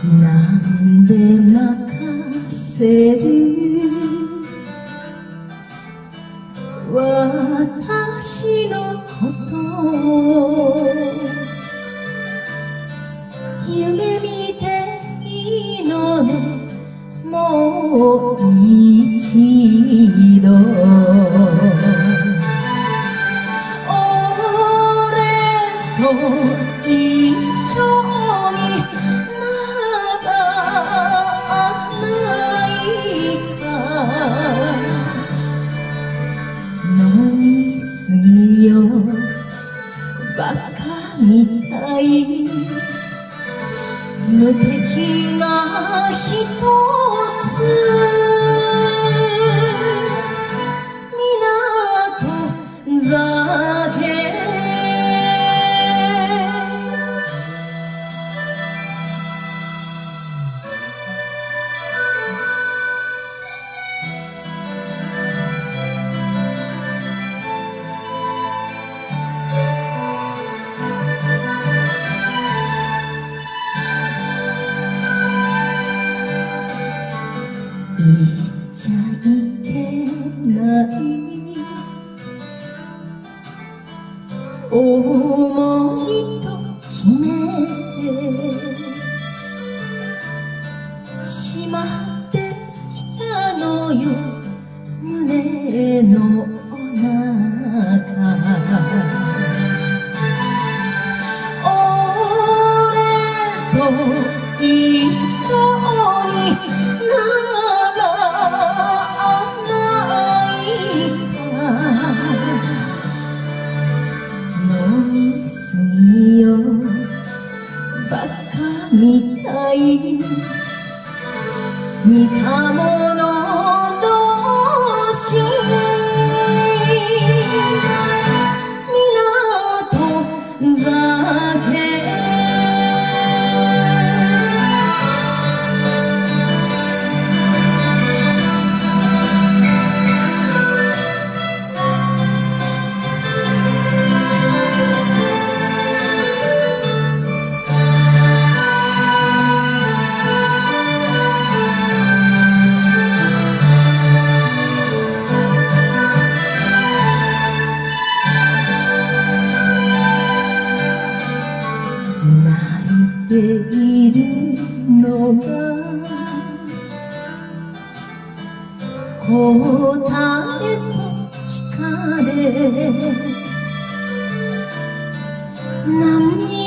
なんで任せる私のこと夢見ていいのねもう一度俺と一緒にまだないか飲みすぎよバカみたい無敵が一つ港酒言っちゃいけない思いと決めてしまってきたのよ胸のお腹俺と一緒にバカみたい似た者同士港酒泣いているのが答えと聞かれ何